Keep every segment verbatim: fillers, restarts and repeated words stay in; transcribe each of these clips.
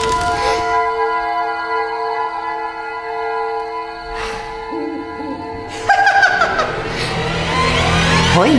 Hoi.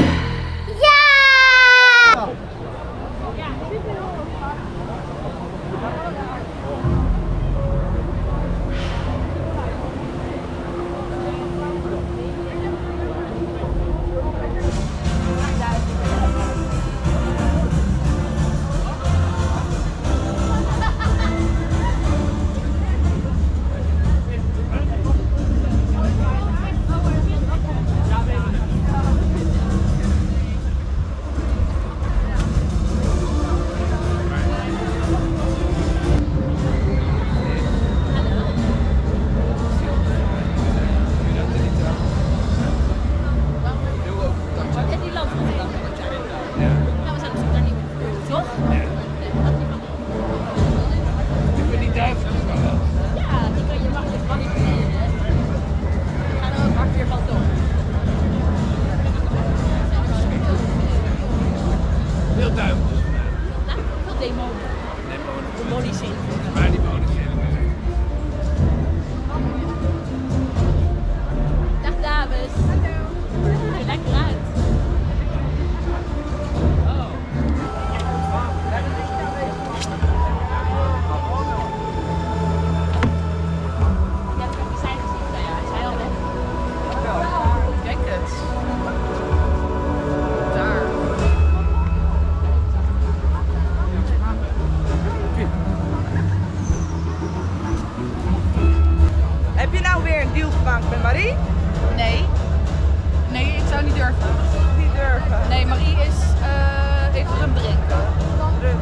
Met Marie? Nee. Nee, ik zou niet durven. Niet durven? Nee, Marie is uh, even rum drinken. Rum.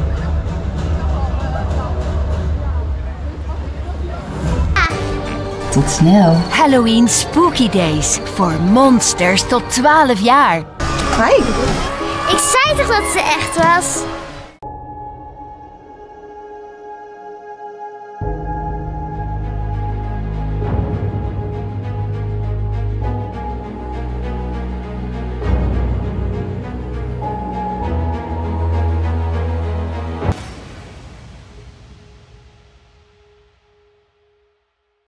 Tot snel. Halloween Spooky Days. Voor monsters tot twaalf jaar. Hi. Ik zei toch dat ze echt was?